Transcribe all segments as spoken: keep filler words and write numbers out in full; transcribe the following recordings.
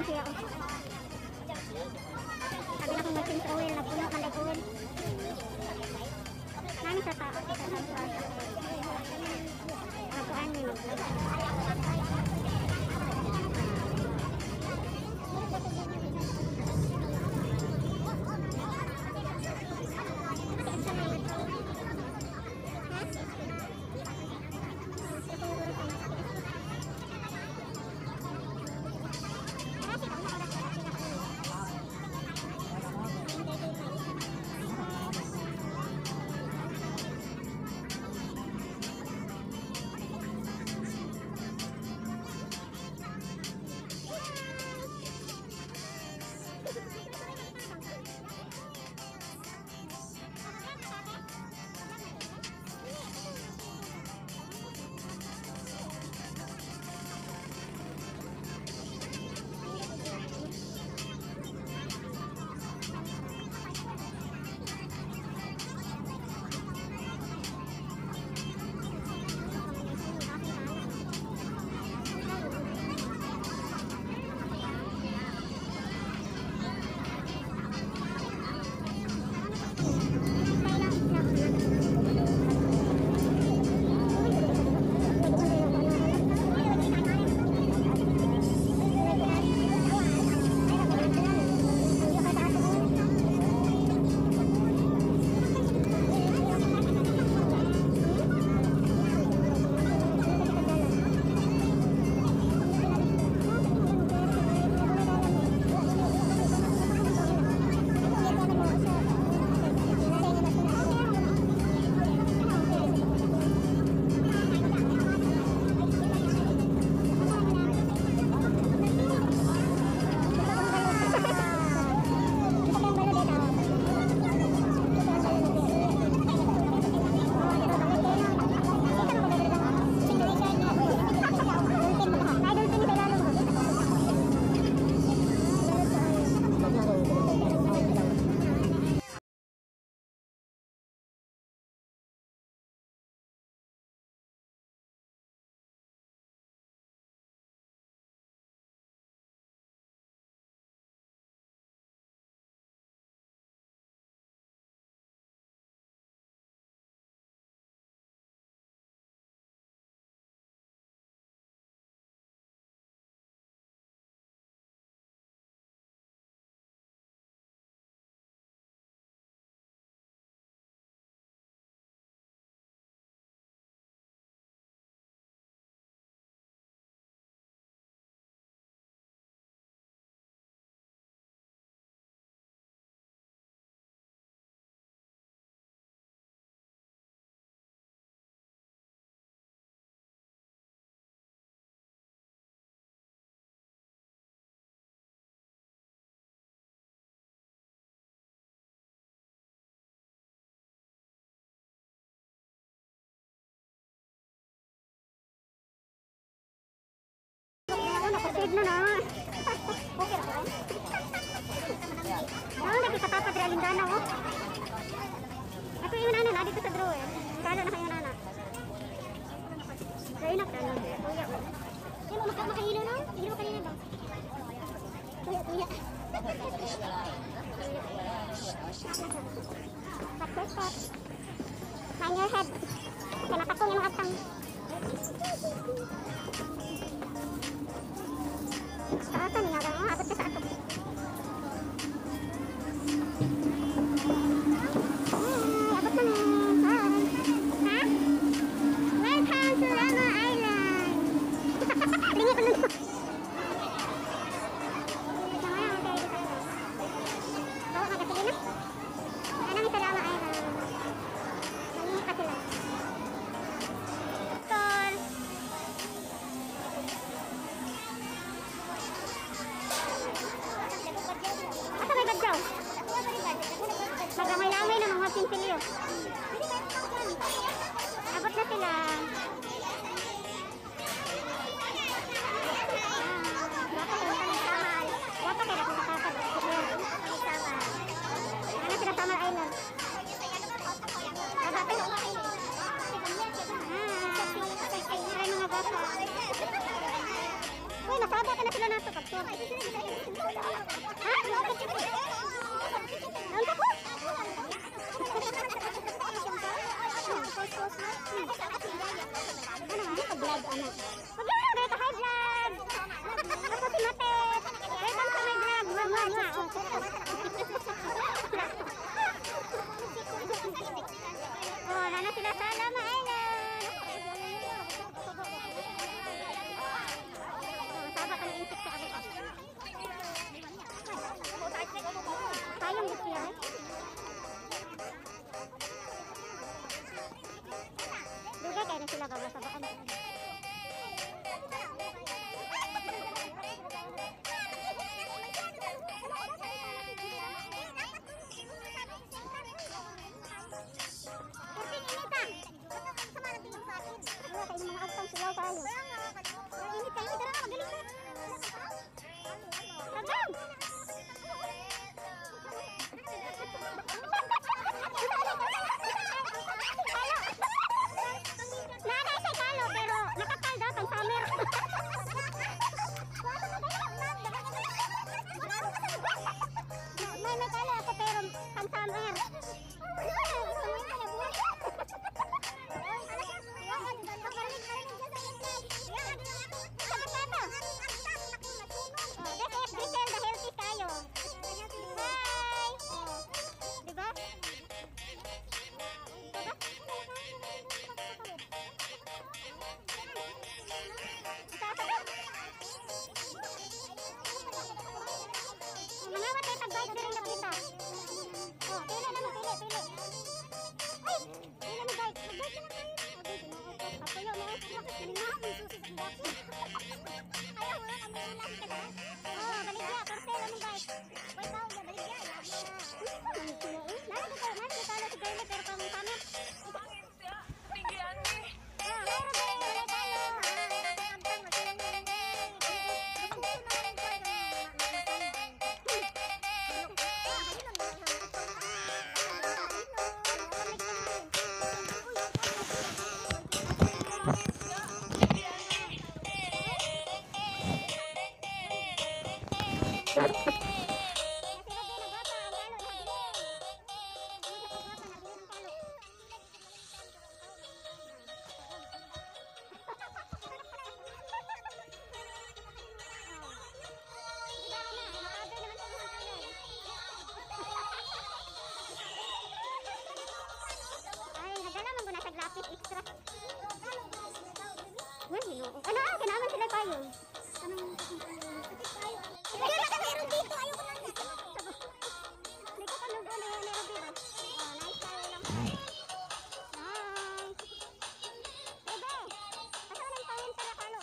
siya. Sabi na kong mag-change oil, nagpuno ka like oil. Nami sa tao, sa tao. Nakuhaan niyo. Nakasave na na. Okay na. Ano lagi sa Papa Dralingana oh. Ito yung nana na dito sa drawer eh. Kala na kayo nana. Kaya na kano. Kuya oh. Hindi mo makahilo no? Hilo ka kanina ba? Kuya, kuya. Pat, pat, pat. Hang your head. Kinatakong yung atang. Sa ato niya, kaya abot ka sa ato. Hey, abot na na. Ha? Welcome to Lamma Island. Lingi ko nun. Oo, magkasili na. Ano yung sa Lamma Island? Malingi pa sila. Tol. Asa may badyaw? Magamay-lamay na mga pinsilyo. Abot na sila. Wapa kaya na kung kakapag. Ano sila Summer Island? Abate? Ah, ay mga basa. Uy, nasa Saba ka na sila nato pagtor. Ha? Naon ka po? Ano nga? Pag-vlog, ano? Pag-vlog, dahil ka high vlog. Ako si Matet. Dahil kang sa may vlog. Nga, nga, nga. Oh, wala na sila sa Lamma Island. Oh, saba ka ng insect sa abot. Tayong gusto yan. Dugay kayo na sila babasa baka na. Mga agtang silaw tayo. Init kayo, dara na magaling na. Tagang! Nanay sa kalo pero nakakal daw pang summer. May may kalo ako pero pang summer. Ano? Kinaman sila tayo. Anong hindi na ka meron dito. Ayoko lang. Hindi ko pa lugo na meron dito. Oh, nice tayo lang. Nice. Bebe. Asa ka ng pawin para kalo?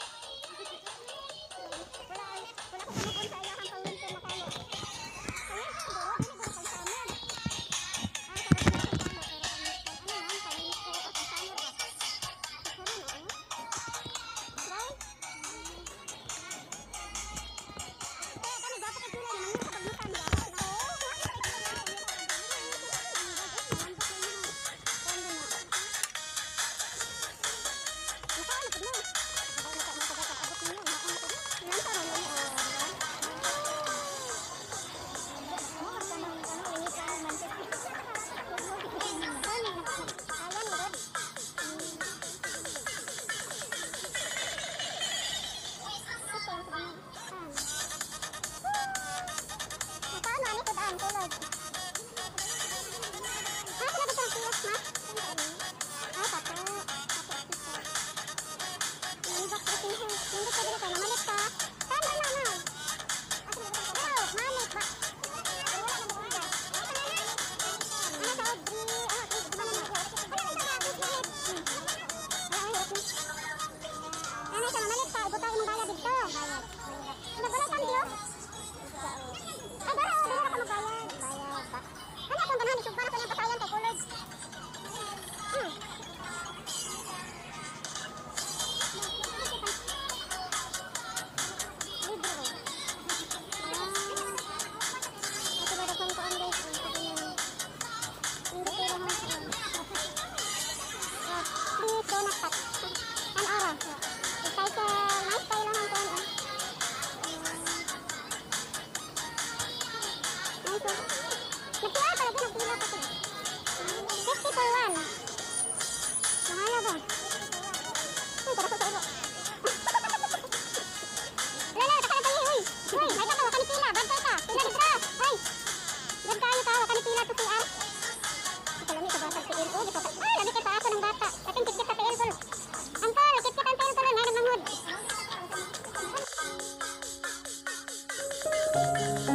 Wala, wala ko panukon sa ayahang pawin para makalo. Ayun, siguro. Hindi ko pang samin. Ay, sarap na kalo. Pero ano yan? Pawin ko. Pang samin ba? Siguro na. Right? An araw. Recycle, nice tayo lang ang kuwan eh. pila kasi. fifty for one. Mahala ba? Uy, para ko sa ulo. Lala, taka na tayo, uy. Uy, may katawa ka ni pila. Bantay ka. Pila ni Bra. Uy. Yan kayo ka. Waka ni pila to P R. Kalami ka bata P L. Oh, di pa. Ay, lagi kay pa ako ng bata. Kating kit-kit sa P L ko. Angkol, kit-kit ang P L ko lang. Ay, namangod.